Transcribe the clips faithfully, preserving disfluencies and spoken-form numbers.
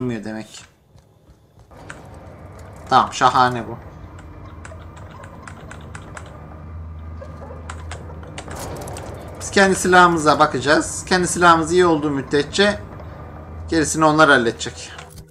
demek. Tamam, şahane bu. Biz kendi silahımıza bakacağız. Kendi silahımız iyi olduğu müddetçe gerisini onlar halledecek.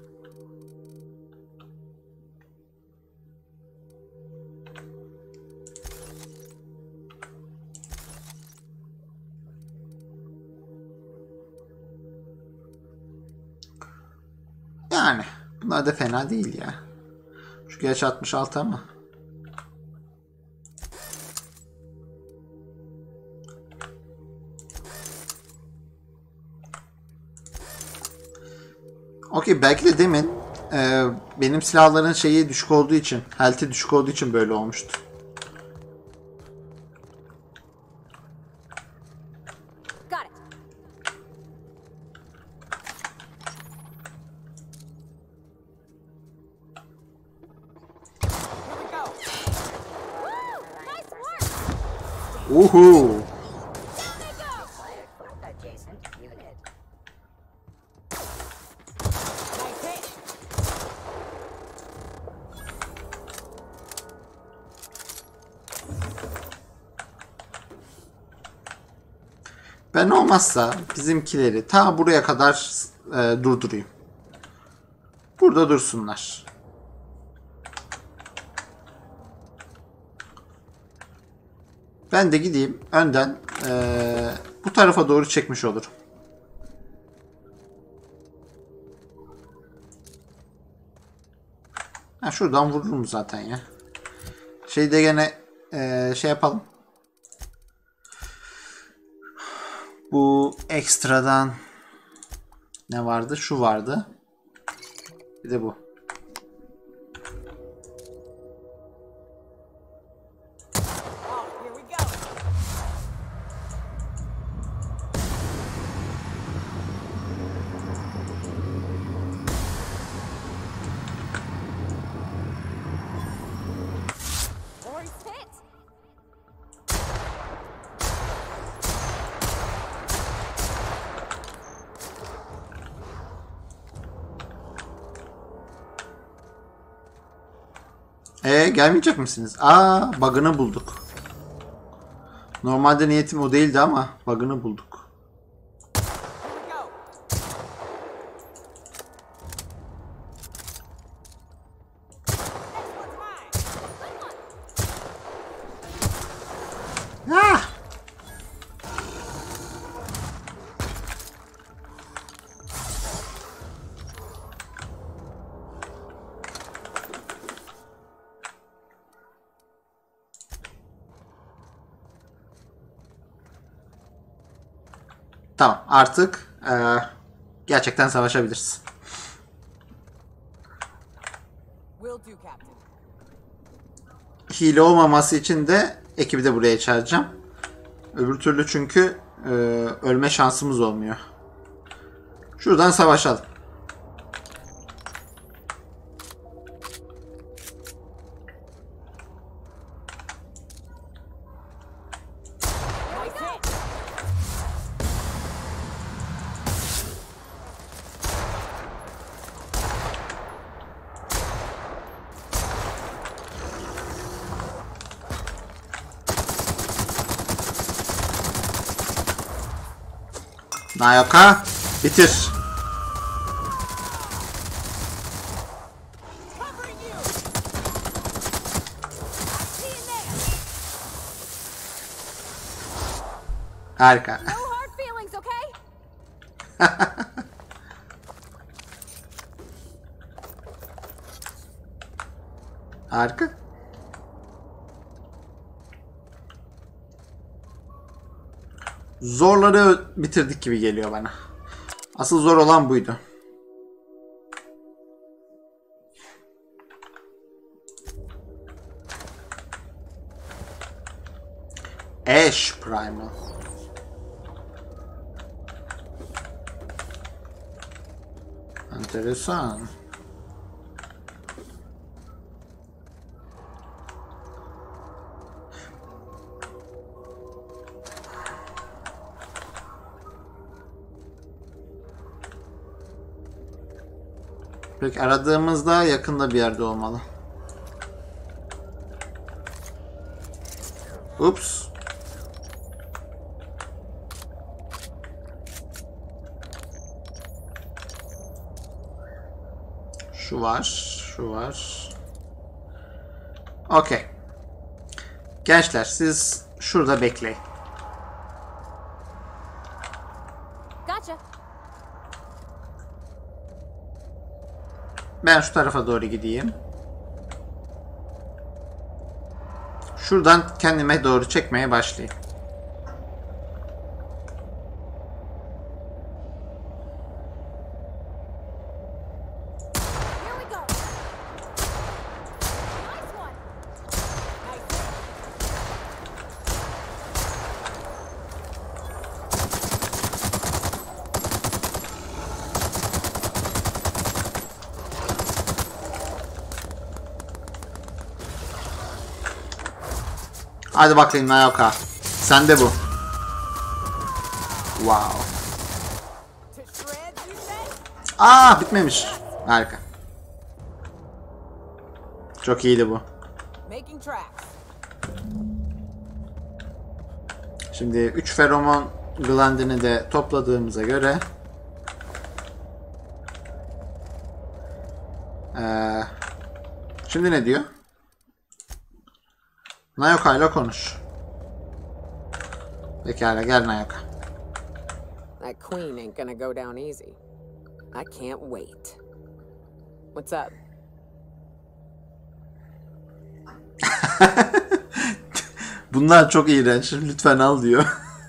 Yani bunlar da fena değil ya. Şu geç altmış altı ama. Okey, belki de demin e, benim silahların şeyi düşük olduğu için, health'i düşük olduğu için böyle olmuştu. Uhu. Ben olmazsa bizimkileri ta buraya kadar e, durdurayım. Burada dursunlar. Ben de gideyim önden e, bu tarafa doğru çekmiş olurum. Ha, şuradan vururum zaten ya. Şeyde gene e, şey yapalım. Bu ekstradan ne vardı? Şu vardı. Bir de bu. Ee, gelmeyecek misiniz? Aa, bug'ını bulduk. Normalde niyetim o değildi ama bug'ını bulduk. Ah! Tamam, artık e, gerçekten savaşabiliriz. Hile olmaması için de ekibi de buraya çağıracağım. Öbür türlü çünkü e, ölme şansımız olmuyor. Şuradan savaşalım. Nayoka bitir. Harika. Harika. Zorları bitirdik gibi geliyor bana. Asıl zor olan buydu. Ash Primal. Enteresan. Peki aradığımızda yakında bir yerde olmalı. Ups. Şu var, şu var. Okey. Gençler siz şurada bekleyin. Gotcha. Ben şu tarafa doğru gideyim. Şuradan kendime doğru çekmeye başlayayım. Here we go. Nice one. Nice. Hadi bakayım Nayoka. Sende bu. Wow. To shreds, you say? Aa bitmemiş. Harika. Çok iyiydi bu. Making tracks. Şimdi üç feromon glandini de topladığımıza göre ee, şimdi ne diyor? Nayoka ile konuş. Pekala gel Nayoka. That queen ain't gonna go down easy. I can't wait. What's up? Bunlar çok iğrenç. Lütfen al diyor.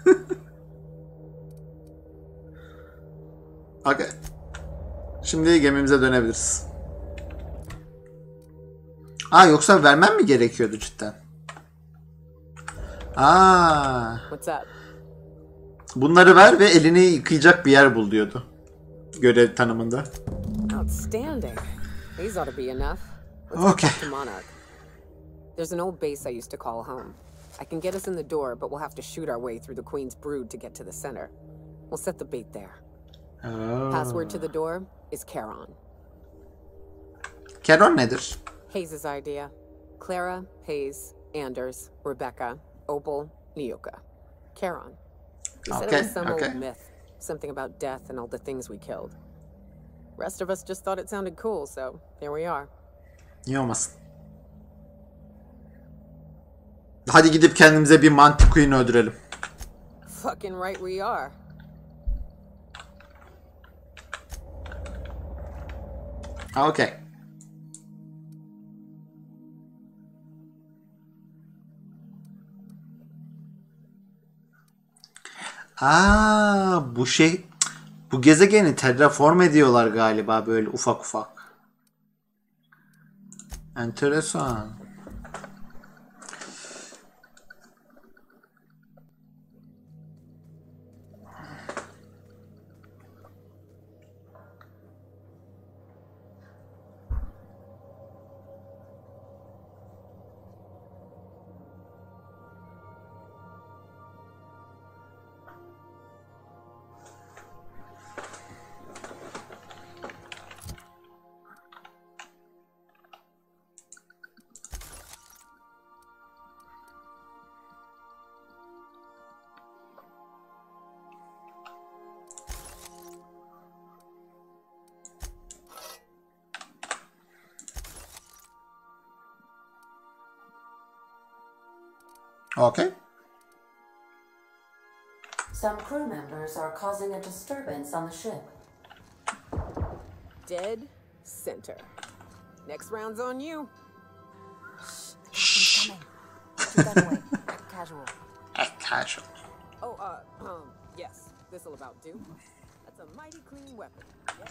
Okay. Şimdi gemimize dönebiliriz. Aa yoksa vermem mi gerekiyordu cidden? Aa. What's up? Bunları ver ve elini yıkayacak bir yer bul diyordu. Görev tanımında. Outstanding. These ought to be enough. Let's Okay. get back to Monarch. There's an old base I used to call home. I can get us in the door, but we'll have to shoot our way through the Queen's brood to get to the center. We'll set the bait there. Oh. Password to the door is Charon. Charon nedir? Hayes' idea. Clara, Hayes, Anders, Rebecca, Opal, Nyoka. Charon. He said Okay, it was some okay. old myth. Something about death and all the things we killed. Rest of us just thought it sounded cool, so here we are. Niye olmasın? Hadi gidip kendimize bir mantik queen öldürelim. Fucking right we are. Okay. Aa, bu şey bu gezegeni terraform ediyorlar galiba böyle ufak ufak. Enteresan. Okay. Some crew members are causing a disturbance on the ship. Dead center. Next round's on you. Shh. Put your gun away. Act casual. Act casual. Oh, uh, um, yes. This'll about do. That's a mighty clean weapon. Yep.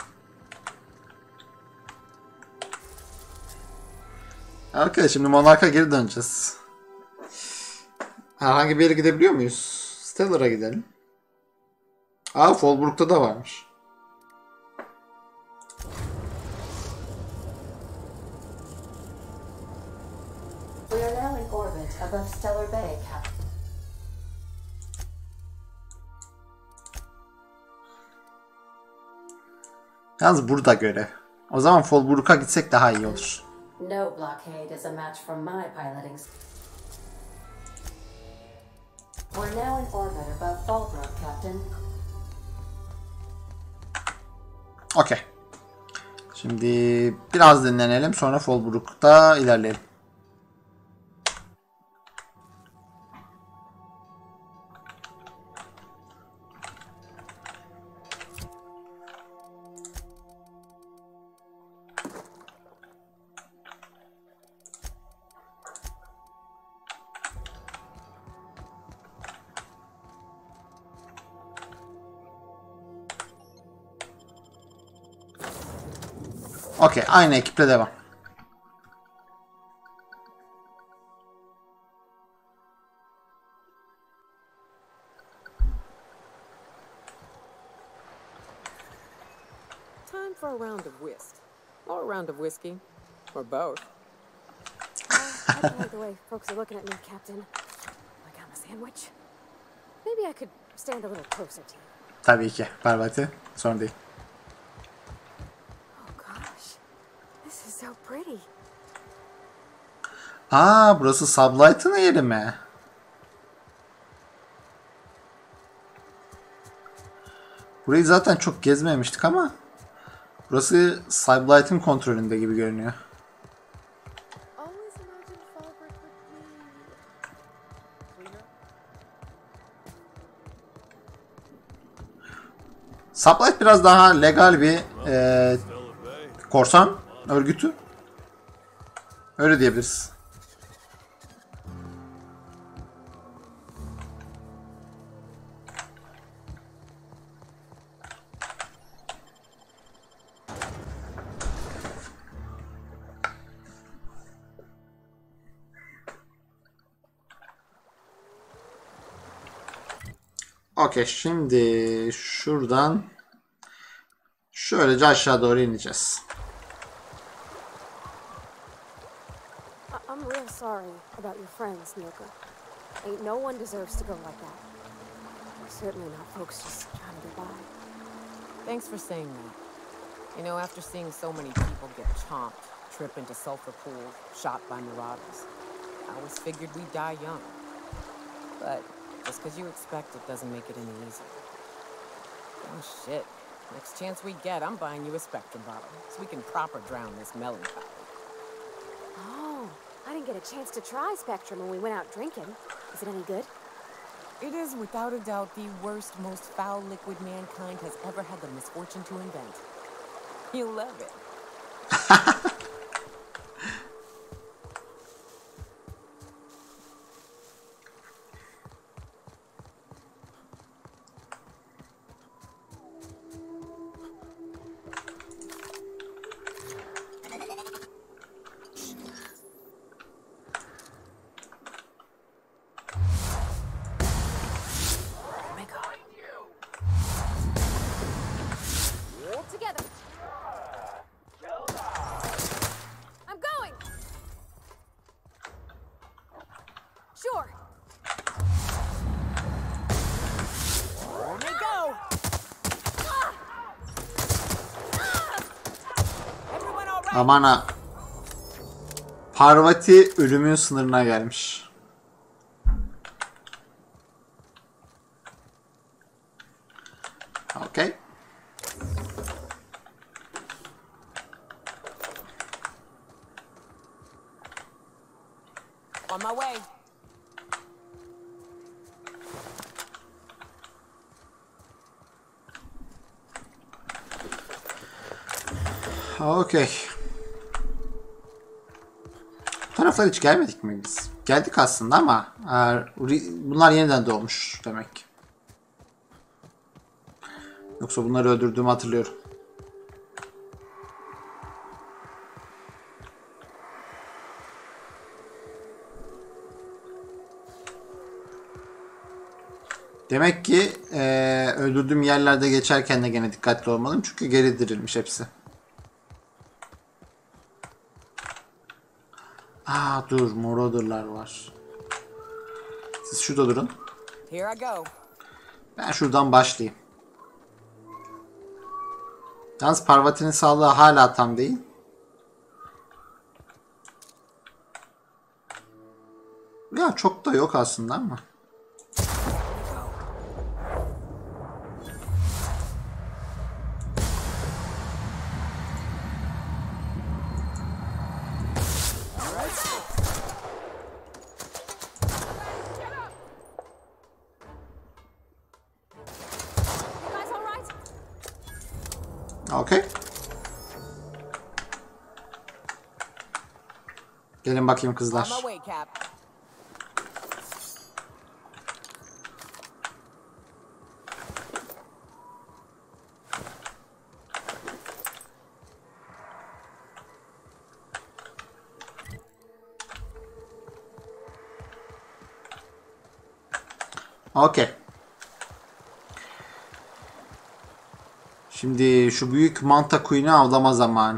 Okay, şimdi Monarch'a geri döneceğiz. Herhangi bir yere gidebiliyor muyuz? Stellar'a gidelim. Aa, Fallbrook'ta da varmış. We are now in orbit above Stellar Bay, Captain. Yalnız burada görev. O zaman Fallbrook'a gitsek daha iyi olur. No blockade is a match for my piloting. We're now in orbit above Fallbrook, Captain. Okey. Şimdi biraz dinlenelim, sonra Fallbrook'ta ilerleyelim. Okey, aynı ekiple devam. Time for a round of whist. Or a round of whiskey. Or both. I don't like the way folks are looking at me, Captain. Like I'm a sandwich. Maybe I could stand a little closer to you. Tabii ki. Parvati. Sorun değil. Oh gosh. This is so pretty. Aa, burası Sublight'ın yeri mi? Burayı zaten çok gezmemiştik ama burası Sublight'ın kontrolünde gibi görünüyor. Always imagined Fallbrook would be... Sublight biraz daha legal bir e, korsan örgütü. Öyle diyebiliriz. Okey, şimdi şuradan şöylece aşağı doğru ineceğiz. I- I'm real sorry about your friends, Nyoka. Ain't no one deserves to go like that. Certainly not folks just trying to get by. Thanks for saying that. You know, after seeing so many people get chomped, trip into sulfur pools, shot by marauders, I always figured we'd die young. But just because you expect it doesn't make it any easier. Oh shit. Next chance we get, I'm buying you a Spectrum bottle, so we can proper drown this melancholy. Oh, I didn't get a chance to try Spectrum when we went out drinking. Is it any good? It is without a doubt the worst, most foul liquid mankind has ever had the misfortune to invent. You'll love it. Together. I'm going. Sure. Let me go! Everyone all right? Aman ha. Parvati ölümün sınırına gelmiş. Okay. On my way. Okay. Bu taraflara hiç gelmedik mi biz? Geldik aslında ama bunlar yeniden doğmuş demek. Yoksa bunları öldürdüğümü hatırlıyorum. Demek ki e, öldürdüğüm yerlerde geçerken de gene dikkatli olmalıyım. Çünkü geri dirilmiş hepsi. Aa dur, Marauders var. Siz şurada durun. Here I go. Ben şuradan başlayayım. Yalnız Parvati'nin sağlığı hala tam değil. Ya çok da yok aslında ama. Okay. Gelin bakayım On my kızlar. way, Cap. Okay. Şimdi şu büyük manta kuyunu avlama zamanı.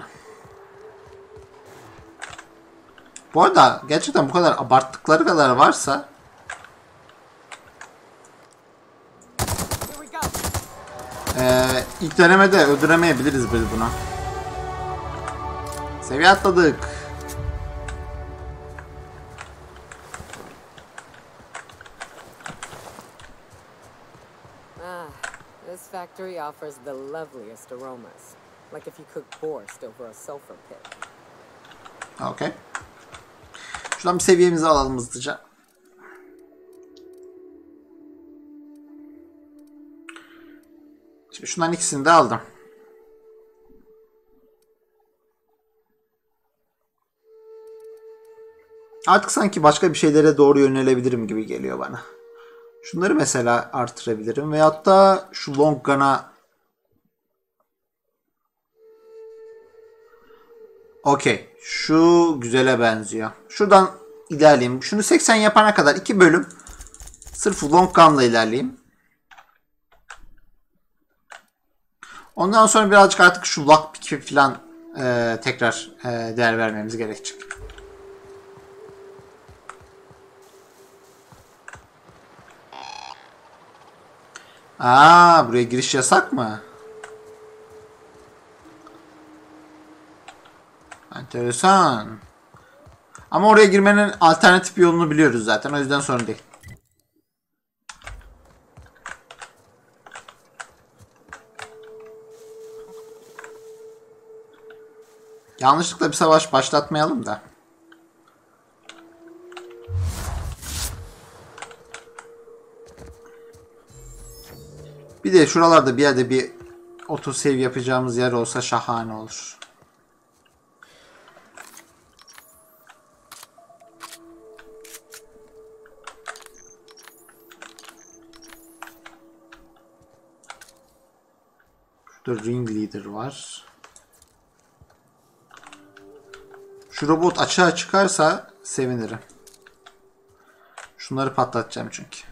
Bu arada gerçekten bu kadar abarttıkları kadar varsa Here we go. Ee, ilk denemede öldüremeyebiliriz biz buna. Seviye atladık. Ah, this factory offers the loveliest aromas. Like if you cooked borscht over a sulfur pit. Okay. Şuradan bir seviyemizi alalım hızlıca. Şimdi şundan ikisini de aldım. Artık sanki başka bir şeylere doğru yönelebilirim gibi geliyor bana. Şunları mesela artırabilirim. Veyahut da şu long gun'a okey. Şu güzele benziyor. Şuradan ilerleyeyim. Şunu seksen yapana kadar iki bölüm sırf long gun'la ilerleyeyim. Ondan sonra birazcık artık şu lockpick'e falan e, tekrar e, değer vermemiz gerekecek. Aa, buraya giriş yasak mı? Enteresan. Ama oraya girmenin alternatif bir yolunu biliyoruz zaten. O yüzden sorun değil. Yanlışlıkla bir savaş başlatmayalım da. Bir de şuralarda bir yerde bir autosave yapacağımız yer olsa şahane olur. Şurada ringleader var. Şu robot açığa çıkarsa sevinirim. Şunları patlatacağım çünkü. Cık.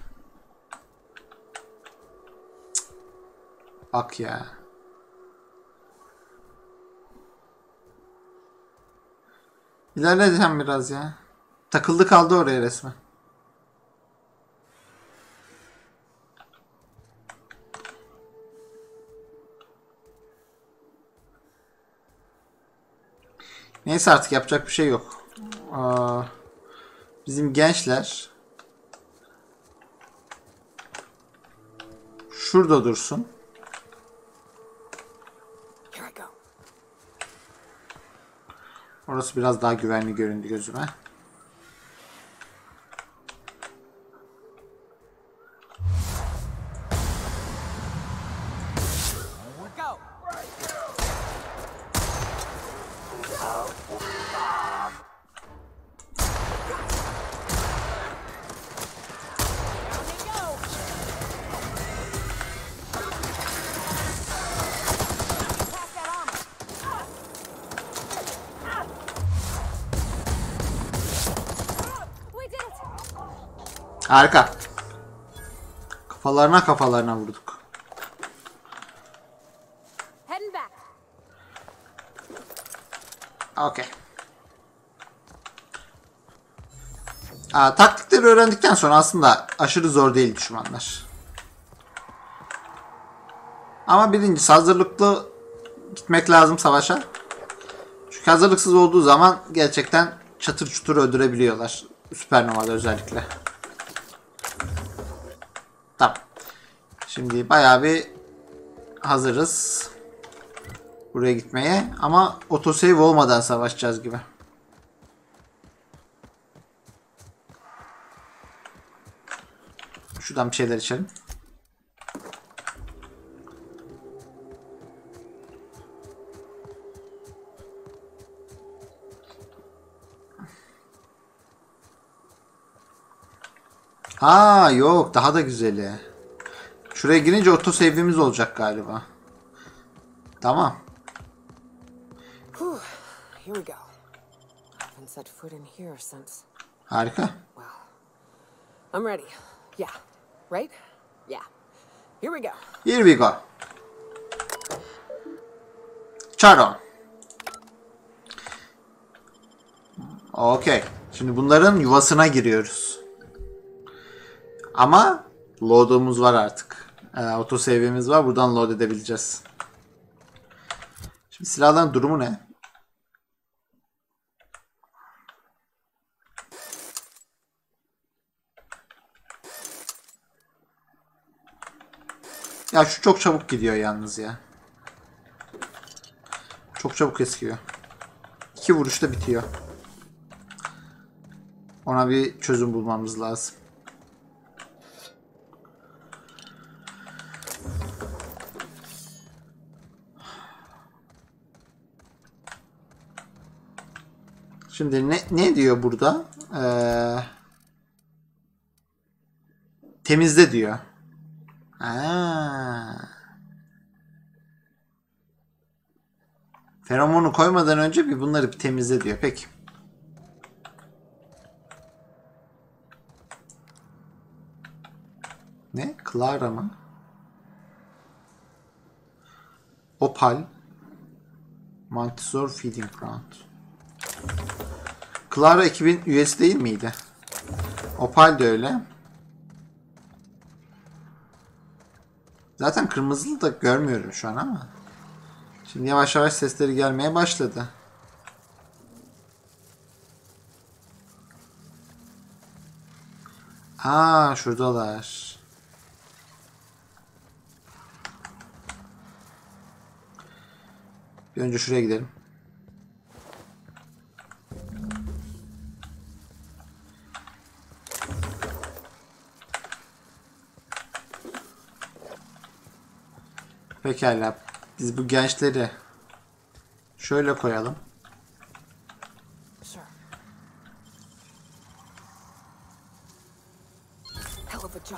Bak ya. İlerleyeceğim biraz ya. Takıldı kaldı oraya resmen. Neyse artık yapacak bir şey yok. Aa, bizim gençler şurada dursun. Here I go. Orası biraz daha güvenli göründü gözüme. We go. Down they go. Pass that armor. We did it! Harika. Kafalarına kafalarına vurduk. Heading back. Okey. Aa, taktikleri öğrendikten sonra aslında aşırı zor değil düşmanlar. Ama birincisi hazırlıklı Gitmek lazım savaşa. Çünkü hazırlıksız olduğu zaman gerçekten çatır çutur öldürebiliyorlar. Süpernova özellikle. Tamam. Şimdi bayağı bir hazırız buraya gitmeye. Ama otosave olmadan savaşacağız gibi. Şuradan bir şeyler içelim. Aa yok, daha da güzeli. Şuraya girince otosave'imiz olacak galiba. Tamam. Whew. Here we go. I haven't set foot in here since. Harika. Well, I'm ready. Yeah. Right? Yeah. Here we go. Here we go. Charon. Okey. Şimdi bunların yuvasına giriyoruz. Ama load'umuz var artık. Ee, otosave'imiz var. Buradan load edebileceğiz. Şimdi silahların durumu ne? Ya şu çok çabuk gidiyor yalnız ya. Çok çabuk eskiyor. İki vuruşta bitiyor. Ona bir çözüm bulmamız lazım. Şimdi ne, ne diyor burada? Ee, temizle diyor. Aa. Feromonu koymadan önce bir bunları bir temizle diyor. Peki. Ne? Clara mı? Opal. Montessor Feeding Ground. Clara ekibin üyesi değil miydi? Opal de öyle. Zaten kırmızılı da görmüyorum şu an ama. Şimdi yavaş yavaş sesleri gelmeye başladı. Aa, şuradalar. Bir önce şuraya gidelim. Pekala. Biz bu gençleri şöyle koyalım. Sure. Hell of a job.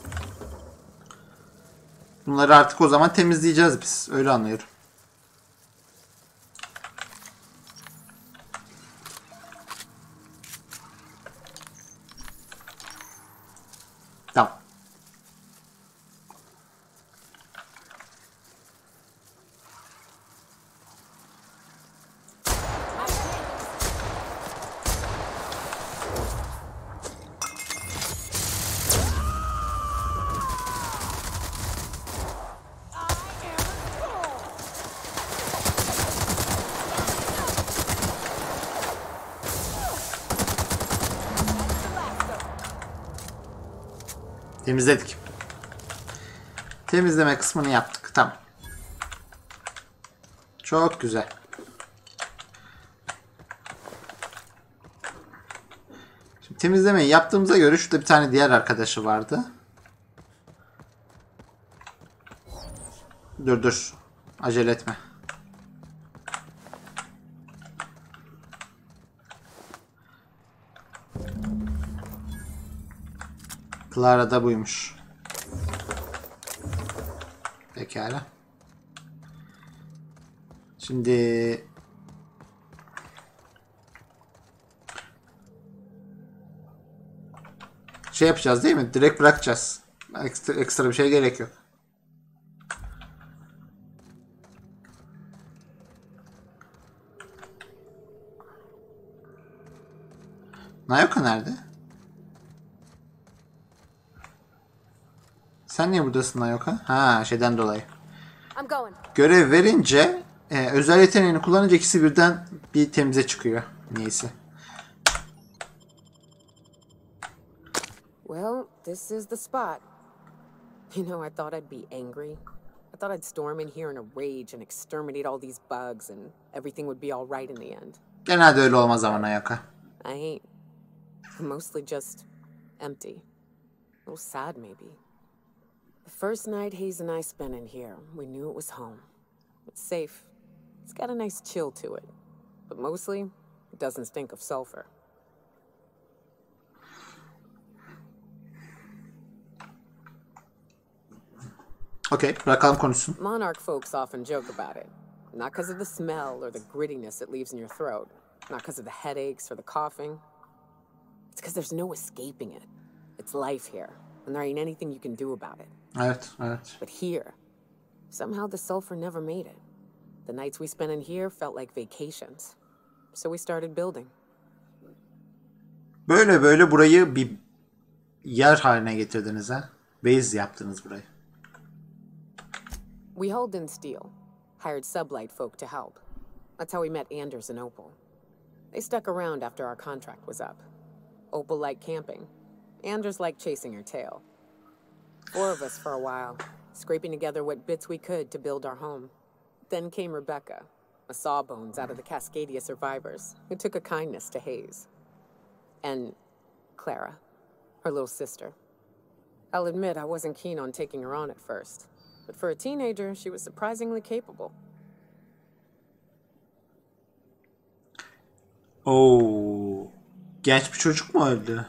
Bunları artık o zaman temizleyeceğiz biz. Öyle anlıyorum. Tamam. Temizledik. Temizleme kısmını yaptık. Tamam. Çok güzel. Şimdi temizlemeyi yaptığımıza göre şurada bir tane diğer arkadaşı vardı. Dur dur. Acele etme. Clara da buymuş. Pekala. Şimdi şey yapacağız değil mi? Direkt bırakacağız. Ekstra, ekstra bir şey gerek yok. Nayoka nerede? Sen niye buradasın Nayoka? Ha, şeyden dolayı. I'm going. Görev verince e, özel yeteneğini kullanınca ikisi birden bir temize çıkıyor. Neyse. Well, this is the spot. You know, I thought I'd be angry. I thought I'd storm in here in a rage and exterminate all these bugs and everything would be all right in the end. Genelde öyle olmaz ama Nayaka. I ain't. Mostly just empty. A little sad, maybe. The first night Hayes and I spent in here, we knew it was home. It's safe. It's got a nice chill to it. But mostly, it doesn't stink of sulfur. Okay, bırakalım konuşsun. Monarch folks often joke about it. Not because of the smell or the grittiness it leaves in your throat. Not because of the headaches or the coughing. It's because there's no escaping it. It's life here, and there ain't anything you can do about it. Evet, evet. But here, somehow the sulfur never made it. The nights we spent in here felt like vacations. So we started building. Böyle böyle burayı bir yer haline getirdiniz ha. Base yaptınız burayı. We hauled in steel, hired sublight folk to help. That's how we met Anders and Opal. They stuck around after our contract was up. Opal liked camping. Anders liked chasing her tail. Four of us for a while, scraping together what bits we could to build our home. Then came Rebecca, a sawbones out of the Cascadia survivors, who took a kindness to Hayes. And Clara, her little sister. I'll admit I wasn't keen on taking her on at first. But for a teenager, she was surprisingly capable. Oo. Genç bir çocuk mu öldü?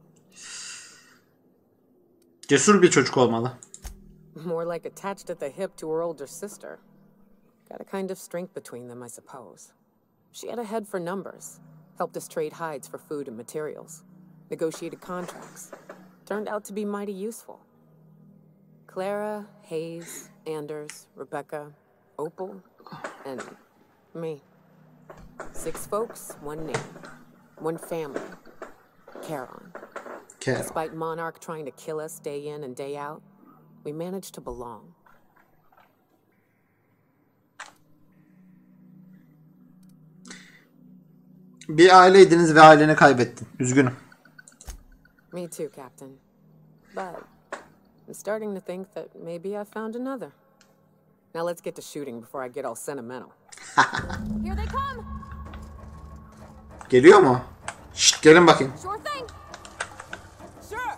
Cesur bir çocuk olmalı. More like attached at the hip to her older sister. Got a kind of strength between them, I suppose. She had a head for numbers. Helped us trade hides for food and materials. Negotiated contracts. Turned out to be mighty useful. Clara, Hayes, Anders, Rebecca, Opal, and me. Six folks, one name. One family. Charon. Charon. Despite Monarch trying to kill us day in and day out, we managed to belong. Bir aileydiniz ve aileni kaybettin. Üzgünüm. Me too, Captain. But I'm starting to think that maybe I found another. Now let's get to shooting before I get all sentimental. Here they come. Geliyor mu? Şşt, gelin bakayım. Sure thing. Sure.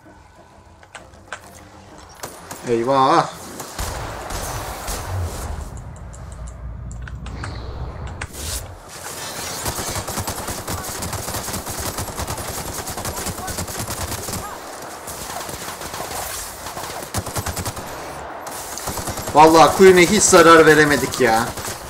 Eyvah. Vallahi Queen'e hiç zarar veremedik ya.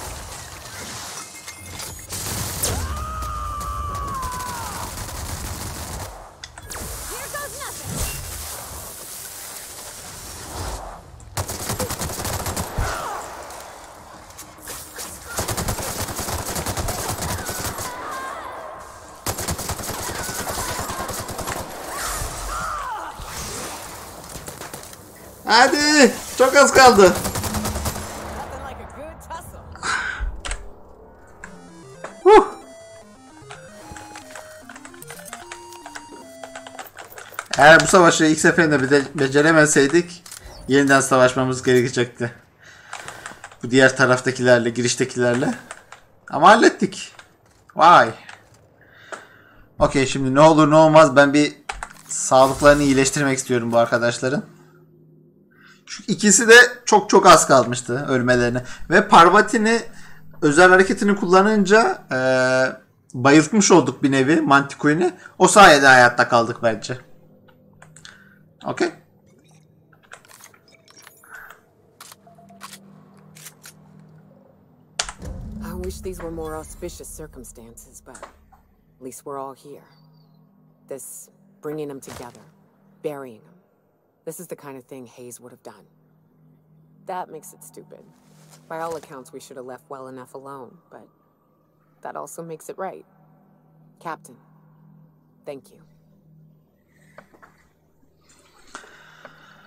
Hadi, çok az kaldı. Nothing like a good tussle. Huh. Eğer bu savaşı ilk seferinde bir de beceremezseydik yeniden savaşmamız gerekecekti. Bu diğer taraftakilerle, giriştekilerle. Ama hallettik. Vay. Okey, şimdi ne olur ne olmaz ben bir sağlıklarını iyileştirmek istiyorum bu arkadaşların. Şu ikisi de çok çok az kalmıştı ölmelerine. Ve Parvati'ni özel hareketini kullanınca e, bayıltmış olduk bir nevi Manticone'i. O sayede hayatta kaldık bence. Okey. I wish these were more auspicious circumstances, but at least we're all here. This bringing them together, burying them. This is the kind of thing Hayes would have done. That makes it stupid. By all accounts, we should have left well enough alone, but that also makes it right. Captain, thank you.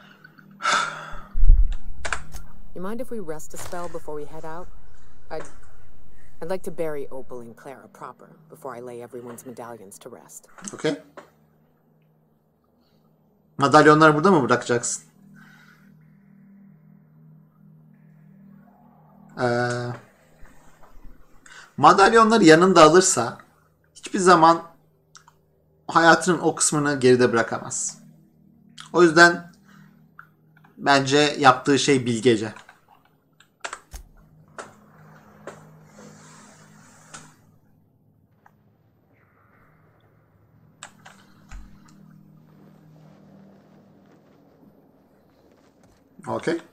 You mind if we rest a spell before we head out? I'd I'd like to bury Opal and Clara proper before I lay everyone's medallions to rest. Okay. Madalyonları burada mı bırakacaksın? Ee, madalyonları yanında alırsa hiçbir zaman hayatının o kısmını geride bırakamaz. O yüzden bence yaptığı şey bilgece. Okay.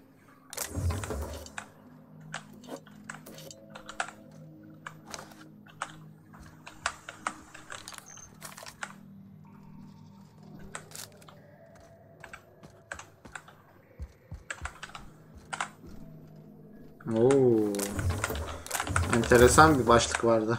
Oo. Enteresan bir başlık vardı.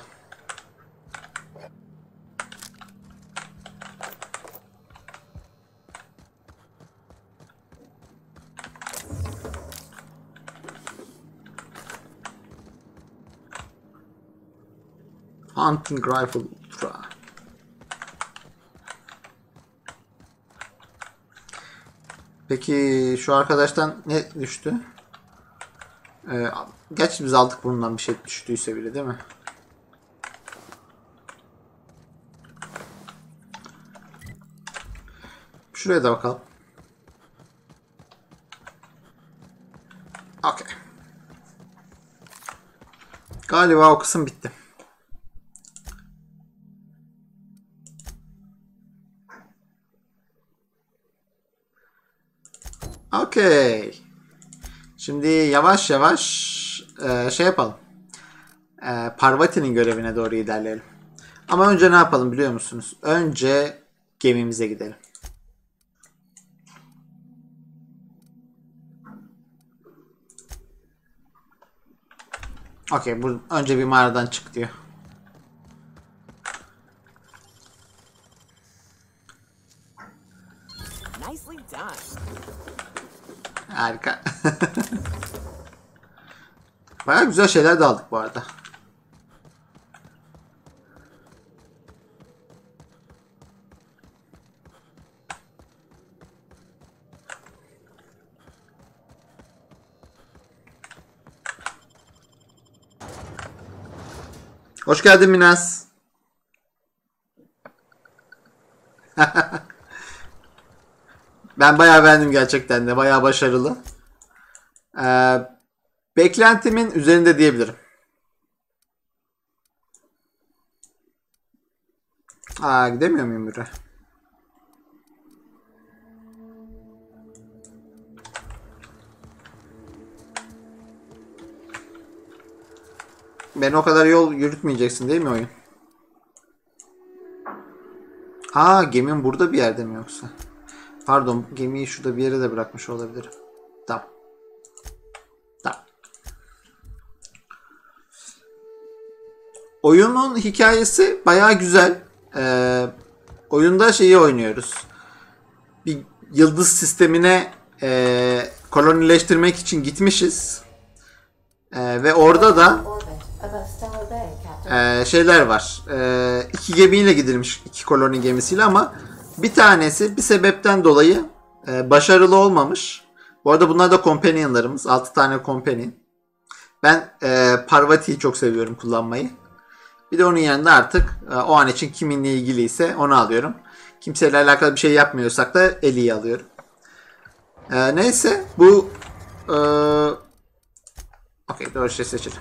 Hunting Rifle Ultra. Peki şu arkadaştan ne düştü? Ee, gerçi biz aldık bundan bir şey düştüyse bile değil mi? Şuraya da bakalım. Okay. Galiba o kısım bitti. Okay. Şimdi yavaş yavaş e, şey yapalım. E, Parvati'nin görevine doğru ilerleyelim. Ama önce ne yapalım biliyor musunuz? Önce gemimize gidelim. Okay, bu önce bir mağaradan çık diyor. Nicely done. Harika. Bayağı güzel şeyler de aldık bu arada. Hoş geldin Minas. Ben bayağı beğendim gerçekten de. Bayağı başarılı. Ee, beklentimin üzerinde diyebilirim. Aa, gidemiyor muyum buraya? Beni o kadar yol yürütmeyeceksin değil mi oyun? Aa, gemim burada bir yerde mi yoksa? Pardon, gemiyi şurada bir yere de bırakmış olabilirim. Tamam. Tamam. Oyunun hikayesi bayağı güzel. Ee, oyunda şeyi oynuyoruz. Bir yıldız sistemine e, kolonileştirmek için gitmişiz. E, ve orada da e, şeyler var. E, iki gemiyle gidilmiş, iki koloni gemisiyle ama bir tanesi bir sebepten dolayı e, başarılı olmamış. Bu arada bunlar da companionlarımız. altı tane companion. Ben e, Parvati'yi çok seviyorum kullanmayı. Bir de onun yanında artık e, o an için kiminle ilgiliyse onu alıyorum. Kimseyle alakalı bir şey yapmıyorsak da Ellie'yi alıyorum. E, neyse bu e, okey, doğru şey seçelim.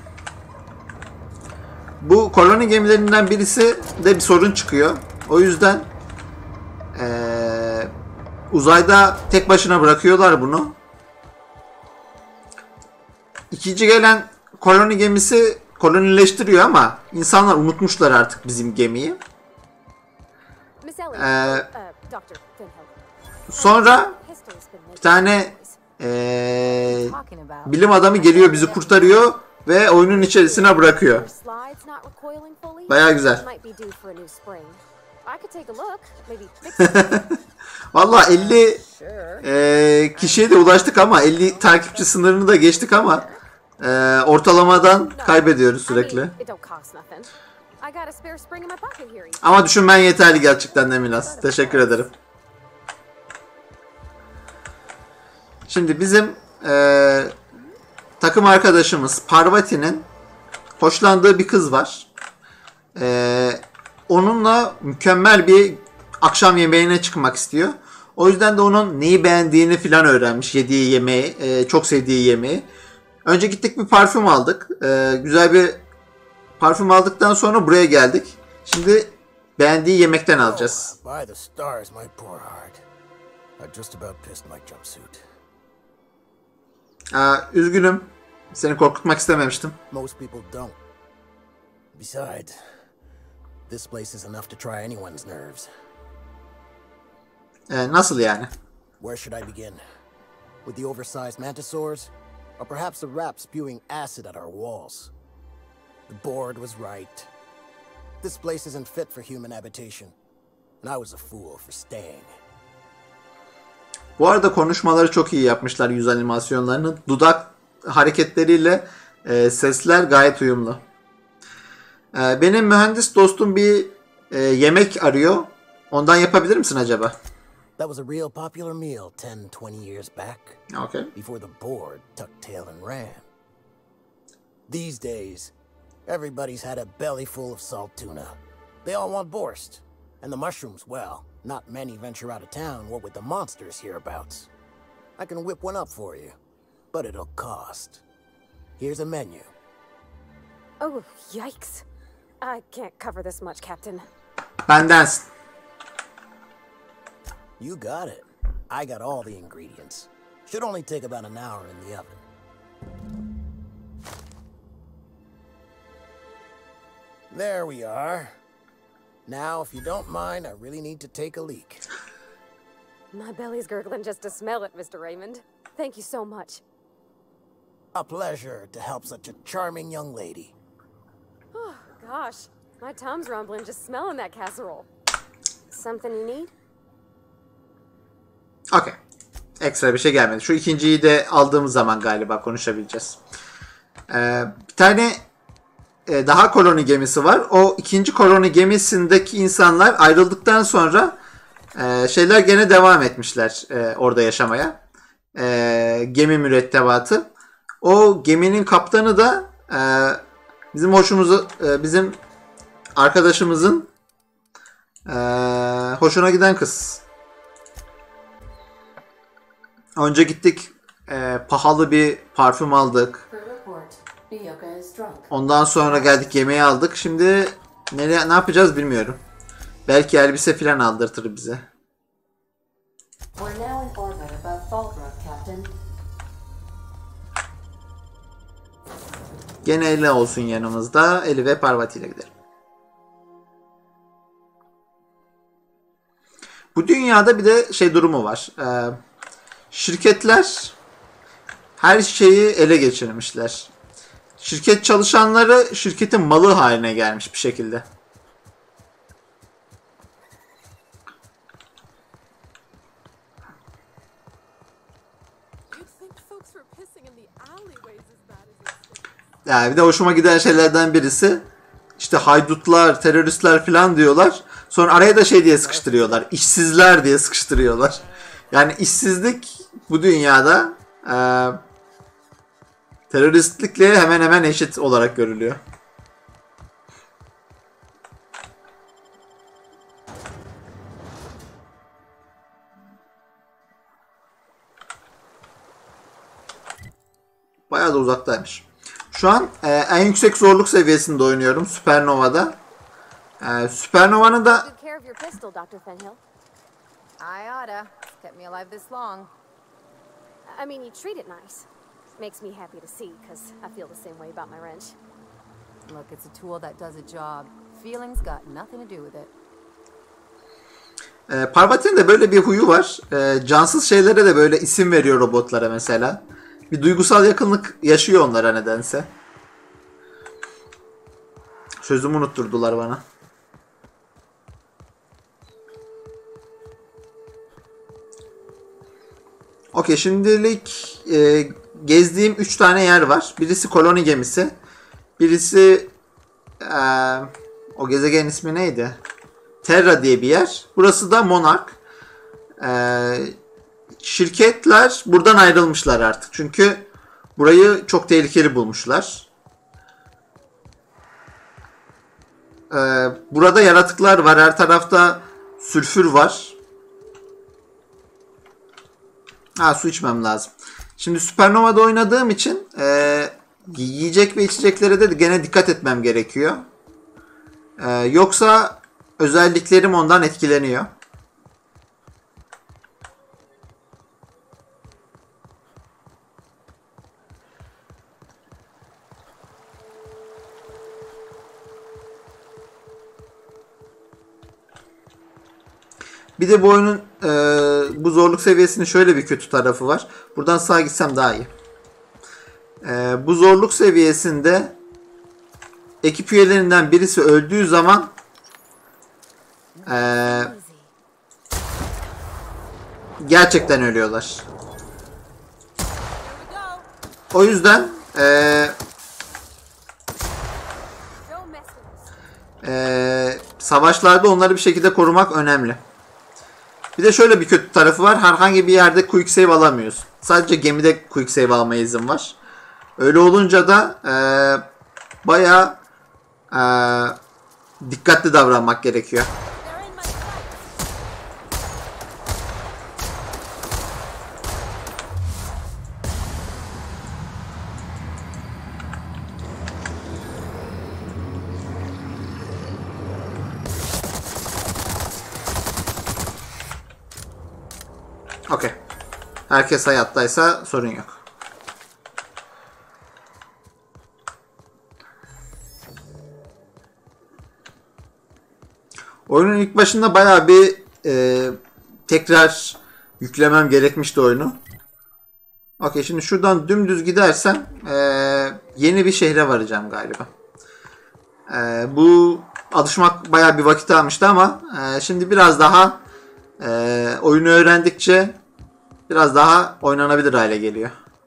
Bu koloni gemilerinden birisi de bir sorun çıkıyor. O yüzden Ee, uzayda tek başına bırakıyorlar bunu. İkinci gelen koloni gemisi kolonileştiriyor ama insanlar unutmuşlar artık bizim gemiyi. Ee, sonra bir tane ee, bilim adamı geliyor, bizi kurtarıyor ve oyunun içerisine bırakıyor. Bayağı güzel. Vallahi elli e, kişiye de ulaştık ama elli takipçi sınırını da geçtik ama Ee, ortalamadan kaybediyoruz I mean, sürekli. it don't cost nothing. I got a spare spring in my pocket here. Ama düşünmen yeterli gerçekten de Milas. Teşekkür ederim. Şimdi bizim ee, takım arkadaşımız Parvati'nin hoşlandığı bir kız var. Ee, onunla mükemmel bir akşam yemeğine çıkmak istiyor. O yüzden de onun neyi beğendiğini filan öğrenmiş. Yediği yemeği, e, çok sevdiği yemeği. Önce gittik bir parfüm aldık. Ee, güzel bir parfüm aldıktan sonra buraya geldik. Şimdi beğendiği yemekten alacağız. By the stars, my poor heart. I just about pissed my jumpsuit. Aa, üzgünüm. Seni korkutmak istememiştim. Most people don't. Besides, this place is enough to try anyone's nerves. Ee, nasıl yani? Where should I begin? With the oversized mantisaurs? Or perhaps the rap spewing acid at our walls? The board was right. This place isn't fit for human habitation. And I was a fool for staying. Bu arada konuşmaları çok iyi yapmışlar, yüz animasyonlarını. Dudak hareketleriyle e, sesler gayet uyumlu. E, benim mühendis dostum bir e, yemek arıyor. Ondan yapabilir misin acaba? That was a real popular meal ten, twenty years back. Okay. Before the board tucked tail and ran. These days, everybody's had a belly full of salt tuna. They all want borscht. And the mushrooms, well, not many venture out of town, what with the monsters hereabouts. I can whip one up for you, but it'll cost. Here's a menu. Oh, yikes. I can't cover this much, Captain. Bendensin. You got it. I got all the ingredients. Should only take about an hour in the oven. There we are. Now, if you don't mind, I really need to take a leak. My belly's gurgling just to smell it, Mister Raymond. Thank you so much. A pleasure to help such a charming young lady. Oh, gosh. My tum's rumbling just smelling that casserole. Something you need? Okay. Ekstra bir şey gelmedi. Şu ikinciyi de aldığımız zaman galiba konuşabileceğiz. Ee, bir tane e, daha koloni gemisi var. O ikinci koloni gemisindeki insanlar ayrıldıktan sonra e, şeyler gene devam etmişler e, orada yaşamaya. E, gemi mürettebatı. O geminin kaptanı da e, bizim hoşumuzu, e, bizim arkadaşımızın e, hoşuna giden kız. Önce gittik, e, pahalı bir parfüm aldık. For report, Nyoka is drunk. Ondan sonra geldik, yemeği aldık. Şimdi nereye, ne yapacağız bilmiyorum. Belki elbise falan aldırtır bize. We're now in orbit above Falbrook, Captain. Gene Eli olsun yanımızda. Eli ve Parvati ile gidelim. Bu dünyada bir de şey durumu var. Ee, şirketler her şeyi ele geçirmişler. Şirket çalışanları şirketin malı haline gelmiş bir şekilde. Yani bir de hoşuma giden şeylerden birisi, işte haydutlar, teröristler falan diyorlar. Sonra araya da şey diye sıkıştırıyorlar. İşsizler diye sıkıştırıyorlar. Yani işsizlik bu dünyada e, teröristlikle hemen hemen eşit olarak görülüyor. Bayağı da uzaktaymış. Şu an e, en yüksek zorluk seviyesinde oynuyorum. Supernova'da. E, Supernova'nın da Good care of your pistol, Doctor Fenhill. I oughta. Kept me alive this long. I mean, you treat it nice. Makes me happy to see, because I feel the same way about my wrench. Look, it's a tool that does a job. Feelings got nothing to do with it. e, Parvati'nin de böyle bir huyu var. E, cansız şeylere de böyle isim veriyor robotlara mesela. Bir duygusal yakınlık yaşıyor onlara nedense. Sözümü unutturdular bana. Okey, şimdilik e, gezdiğim üç tane yer var. Birisi koloni gemisi. Birisi e, o gezegen ismi neydi? Terra diye bir yer. Burası da Monarch. E, şirketler buradan ayrılmışlar artık. Çünkü burayı çok tehlikeli bulmuşlar. E, burada yaratıklar var. Her tarafta sülfür var. Ha, su içmem lazım. Şimdi Supernova'da oynadığım için e, yiyecek ve içeceklere de gene dikkat etmem gerekiyor. E, yoksa özelliklerim ondan etkileniyor. Bir de bu oyunun e, bu zorluk seviyesinin şöyle bir kötü tarafı var. Buradan sağa gitsem daha iyi. E, bu zorluk seviyesinde ekip üyelerinden birisi öldüğü zaman e, gerçekten ölüyorlar. O yüzden e, e, savaşlarda onları bir şekilde korumak önemli. Bir de şöyle bir kötü tarafı var. Herhangi bir yerde quick save alamıyorsun. Sadece gemide quick save almaya izin var. Öyle olunca da e, bayağı e, dikkatli davranmak gerekiyor. Okey. Herkes hayattaysa sorun yok. Oyunun ilk başında bayağı bir e, tekrar yüklemem gerekmişti oyunu. Okey, şimdi şuradan dümdüz gidersem e, yeni bir şehre varacağım galiba. E, bu alışmak bayağı bir vakit almıştı ama e, şimdi biraz daha e, oyunu öğrendikçe biraz daha oynanabilir hale geliyor.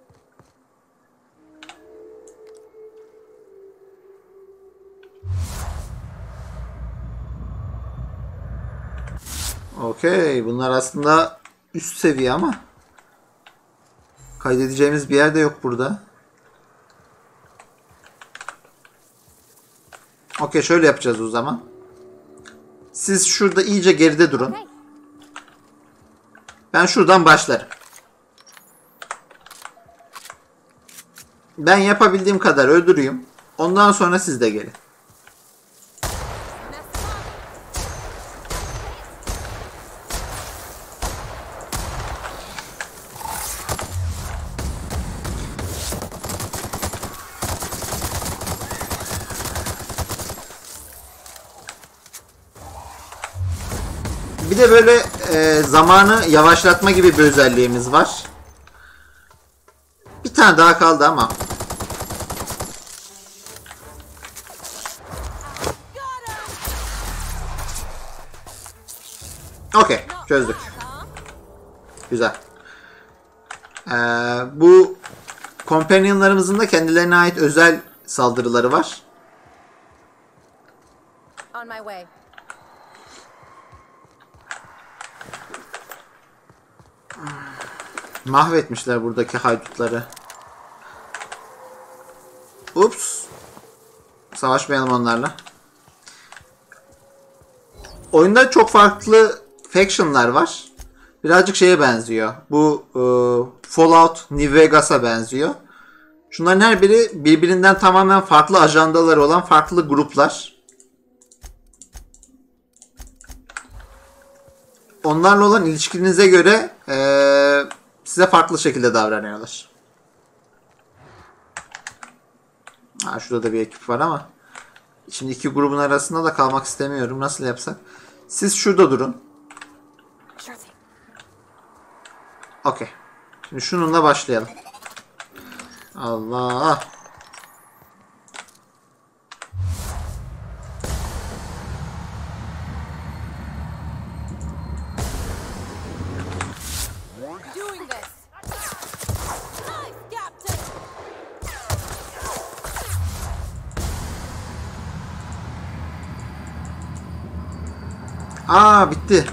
Okey, bunlar aslında üst seviye ama kaydedeceğimiz bir yer de yok burada. Okey, şöyle yapacağız o zaman. Siz şurada iyice geride durun. Ben şuradan başlarım. Ben yapabildiğim kadar öldüreyim. Ondan sonra siz de gelin. Bir de böyle e, zamanı yavaşlatma gibi bir özelliğimiz var. Bir tane daha kaldı ama. Okey, çözdük. Güzel. Ee, bu companionlarımızın da kendilerine ait özel saldırıları var. On my way. Mahvetmişler buradaki haydutları. Ups. Savaşmayalım onlarla. Oyunda çok farklı faction'lar var. Birazcık şeye benziyor. Bu e, Fallout New Vegas'a benziyor. Şunların her biri birbirinden tamamen farklı ajandaları olan farklı gruplar. Onlarla olan ilişkinize göre e, size farklı şekilde davranıyorlar. Ha, şurada da bir ekip var ama şimdi iki grubun arasında da kalmak istemiyorum. Nasıl yapsak? Siz şurada durun. Okey. Şimdi şununla başlayalım. Allah. Doing this. Aa bitti.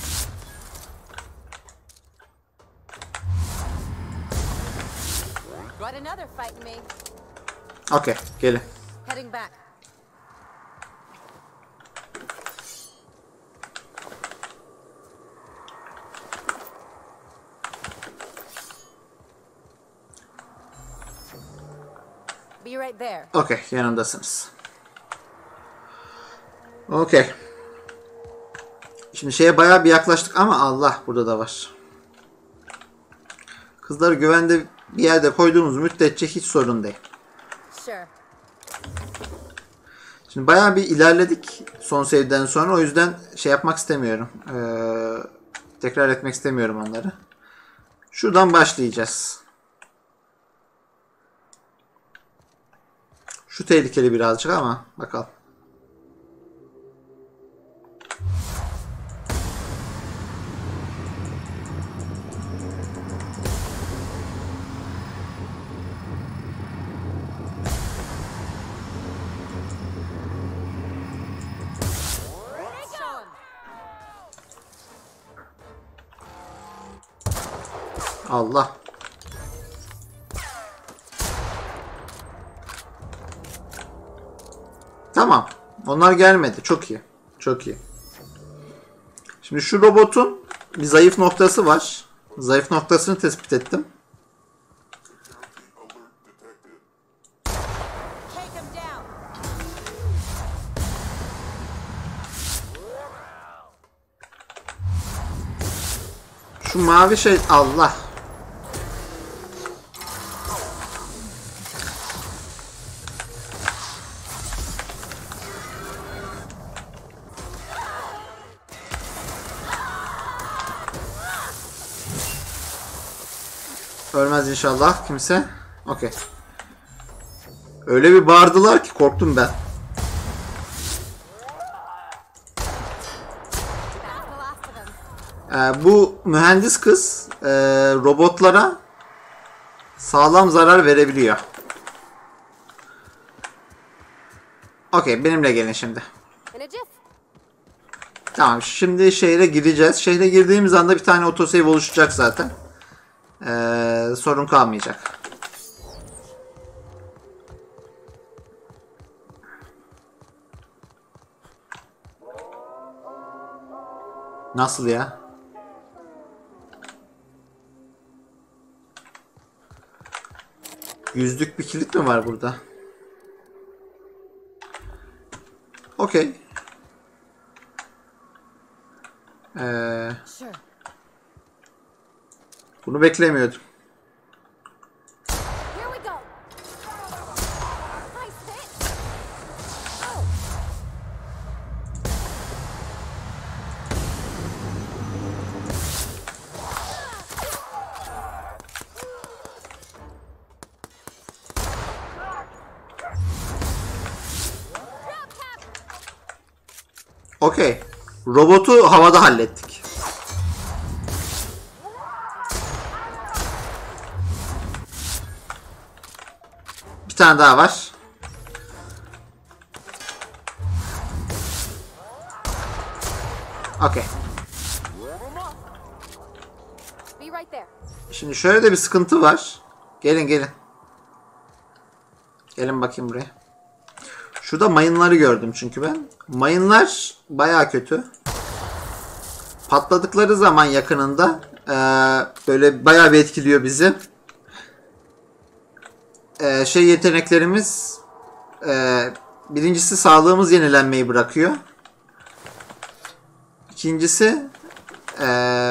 Got another fight in me. Okey, gelin. Heading back. Be right there. Okey, yanımdasınız. Okey. Şimdi şeye bayağı bir yaklaştık ama Allah burada da var. Kızları güvende bir yerde koyduğumuz müddetçe hiç sorun değil. Sure. Şimdi bayağı bir ilerledik son save'den sonra, o yüzden şey yapmak istemiyorum. Ee, tekrar etmek istemiyorum onları. Şuradan başlayacağız. Şu tehlikeli birazcık ama bakalım. Allah. Tamam. Onlar gelmedi. Çok iyi. Çok iyi. Şimdi şu robotun bir zayıf noktası var. Zayıf noktasını tespit ettim. Take him down. Şu mavi şey, Allah. Ölmez inşallah kimse. Okey. Öyle bir bağırdılar ki korktum ben. Ee, bu mühendis kız e, robotlara sağlam zarar verebiliyor. Okey, benimle gelin şimdi. In a jiff. Tamam, şimdi şehre gireceğiz. Şehre girdiğimiz anda bir tane otosave oluşacak zaten. Ee, sorun kalmayacak. Nasıl ya? Yüzlük bir kilit mi var burada? Okey. Ee, Sure. bunu beklemiyordum. Here we go. Nice hit. Oh. Okey. Robotu havada hallettik. Bir tane daha var. Okey. Be right there. Şimdi şöyle de bir sıkıntı var. Gelin gelin. Gelin bakayım buraya. Şurada mayınları gördüm çünkü ben. Mayınlar baya kötü. Patladıkları zaman yakınında e, böyle baya bir etkiliyor bizi. E, şey yeteneklerimiz e, birincisi sağlığımız yenilenmeyi bırakıyor. İkincisi e,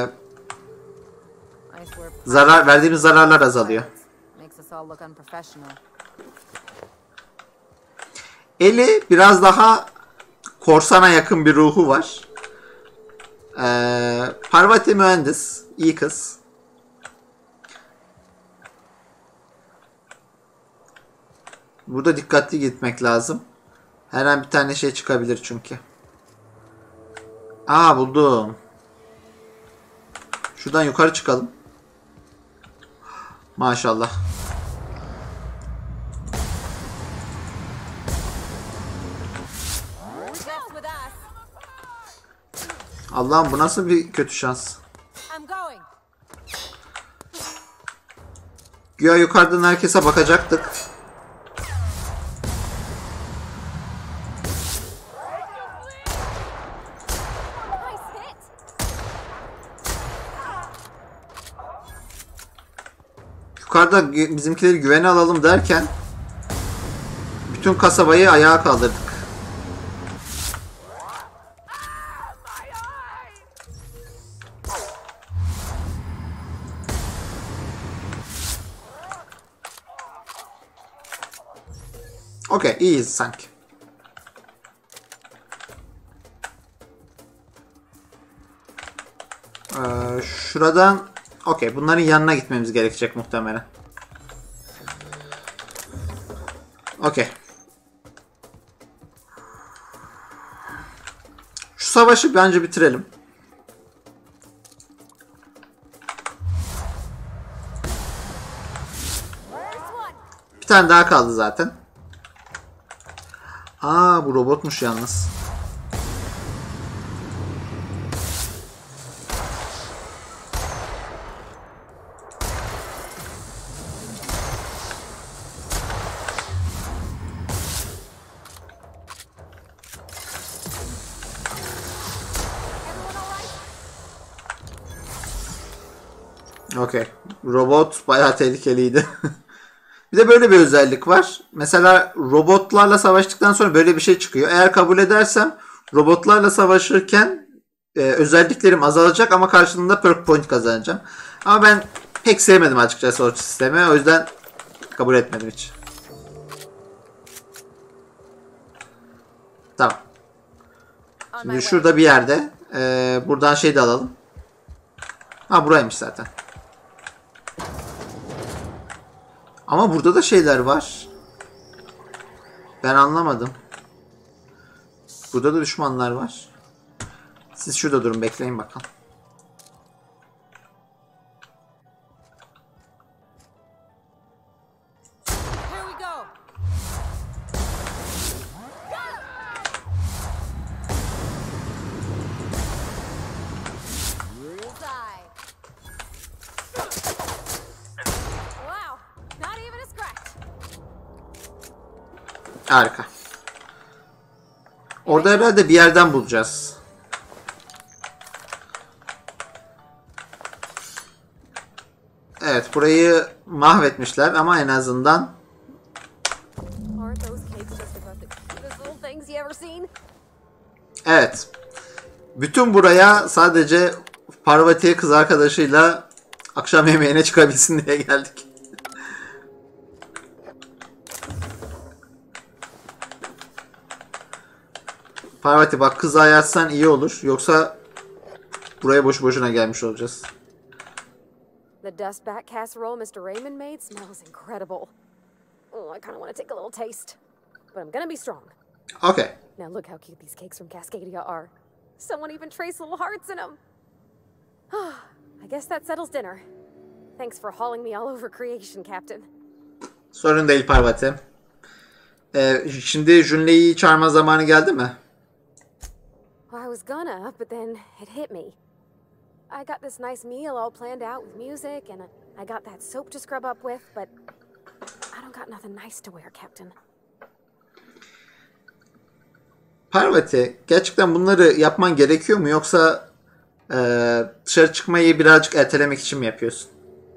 I swear. zarar verdiğimiz zararlar azalıyor. Makes us all look unprofessional. Eli biraz daha korsana yakın bir ruhu var. Ee, Parvati mühendis. İyi kız. Burada dikkatli gitmek lazım. Her an bir tane şey çıkabilir çünkü. Aa, buldum. Şuradan yukarı çıkalım. Maşallah. Rest with us. Allah'ım bu nasıl bir kötü şans. I'm going. Güya yukarıdan herkese bakacaktık. Nice hit. Yukarıda gü- bizimkileri güvene alalım derken bütün kasabayı ayağa kaldırdık. Okey, iyiyiz sanki. Ee, şuradan okey, bunların yanına gitmemiz gerekecek muhtemelen. Okey. Şu savaşı bence bitirelim. Bir tane daha kaldı zaten. Aa, bu robotmuş yalnız. Okey. Robot bayağı tehlikeliydi. Bir de böyle bir özellik var. Mesela robotlarla savaştıktan sonra böyle bir şey çıkıyor. Eğer kabul edersem robotlarla savaşırken e, özelliklerim azalacak ama karşılığında perk point kazanacağım. Ama ben pek sevmedim açıkçası o sistemi. O yüzden kabul etmedim hiç. Tamam. Şimdi şurada bir yerde. E, buradan şey de alalım. Ha, buraymış zaten. Ama burada da şeyler var. Ben anlamadım. Burada da düşmanlar var. Siz şurada durun, bekleyin bakalım. Here we go. Bullseye. Wow, not even a scratch. Harika. Orada herhalde bir yerden bulacağız. Evet, burayı mahvetmişler ama en azından Aren't those cakes just about the cutest little things you ever seen? evet. Bütün buraya sadece Parvati kız arkadaşıyla akşam yemeğine çıkabilsin diye geldik. Parvati bak, kızı ayartsan iyi olur. Yoksa buraya boşu boşuna gelmiş olacağız. The dustbat casserole Mister Raymond made smells incredible. Oh, I kind of want to take a little taste. But I'm gonna be strong. Okay. Now look how cute these cakes from Cascadia are. Someone even traced little hearts in them. I guess that settles dinner. Thanks for hauling me all over creation, Captain. Sorun değil Parvati. Ee, şimdi Junlei'yi çağırma zamanı geldi mi? Well, I was gonna, but then it hit me. I got this nice meal all planned out with music, and I got that soap to scrub up with, but I don't got nothing nice to wear, Captain. Parvati, gerçekten bunları yapman gerekiyor mu, yoksa e, dışarı çıkmayı birazcık ertelemek için mi yapıyorsun?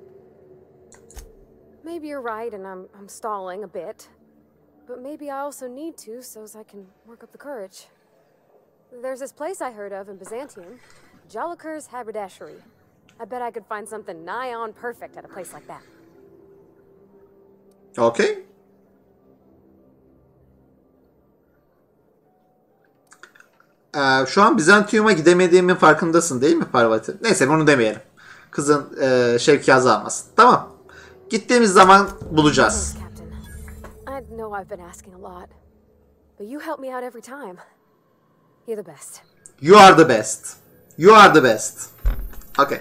Maybe you're right, and I'm I'm stalling a bit, but maybe I also need to so as I can work up the courage. There's this place I heard of in Byzantium, Jolicoeur's Haberdashery. I bet I could find something nigh on perfect at a place like that. Okay. Ee, şu an Bizantium'a gidemediğimin farkındasın değil mi Parvati? Neyse, bunu demeyelim. Kızın e, şevki azalmasın. Tamam. Gittiğimiz zaman bulacağız. Thanks, Captain. I know I've been asking a lot, but you help me out every time. You're the best. You are the best. You are the best. Okay.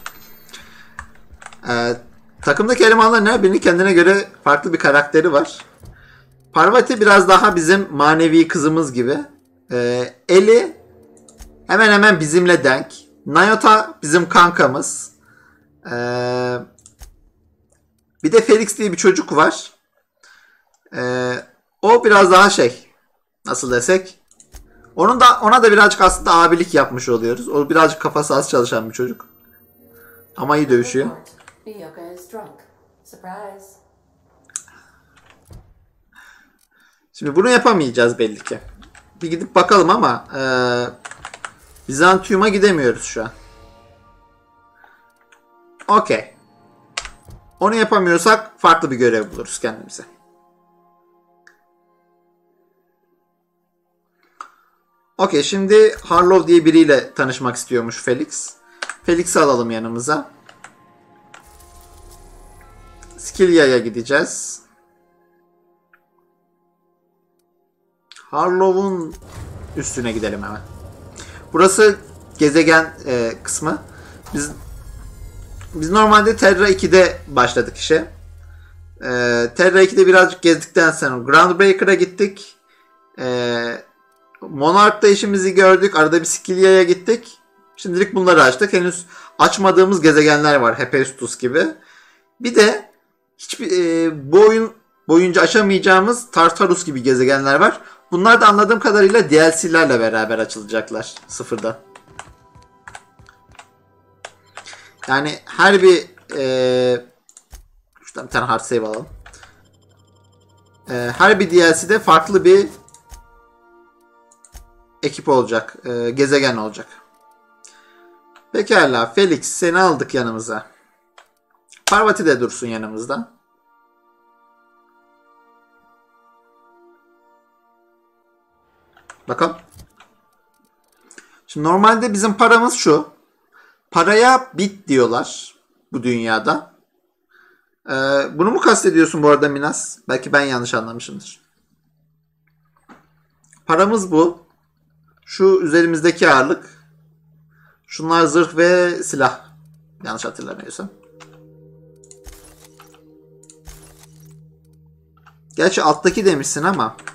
Ee, takımdaki elemanların her birinin kendine göre farklı bir karakteri var. Parvati biraz daha bizim manevi kızımız gibi. Ee, Ellie Hemen hemen bizimle denk. Nayota bizim kankamız. Ee, bir de Felix diye bir çocuk var. Ee, o biraz daha şey, nasıl desek, onun da ona da birazcık aslında abilik yapmış oluyoruz. O birazcık kafası az çalışan bir çocuk. Ama iyi dövüşüyor. Byoka is drunk. Surprise. Şimdi bunu yapamayacağız belli ki. Bir gidip bakalım ama e, Bizantium'a gidemiyoruz şu an. Okey. Onu yapamıyorsak farklı bir görev buluruz kendimize. Okey, şimdi Harlow diye biriyle tanışmak istiyormuş Felix. Felix'i alalım yanımıza. Skilya'ya gideceğiz. Harlow'un üstüne gidelim hemen. Burası gezegen e, kısmı. Biz biz normalde Terra iki'de başladık işe. E, Terra iki'de birazcık gezdikten sonra Groundbreaker'a gittik. E, Monarch'ta işimizi gördük. Arada bir Skilya'ya gittik. Şimdilik bunları açtık. Henüz açmadığımız gezegenler var. Hephaestus gibi. Bir de hiçbir e, bu oyun boyunca aşamayacağımız Tartarus gibi gezegenler var. Bunlar da anladığım kadarıyla D L C'lerle beraber açılacaklar sıfırdan. Yani her bir e, şuradan bir tane hard save alalım. E, her bir D L C'de farklı bir ekip olacak. E, gezegen olacak. Pekala Felix, seni aldık yanımıza. Parvati de dursun yanımızda. Bakalım. Şimdi normalde bizim paramız şu. Paraya bit diyorlar bu dünyada. Ee, bunu mu kastediyorsun bu arada Minas? Belki ben yanlış anlamışımdır. Paramız bu. Şu üzerimizdeki ağırlık. Şunlar zırh ve silah. Yanlış hatırlamıyorsam. Gerçi alttaki demişsin ama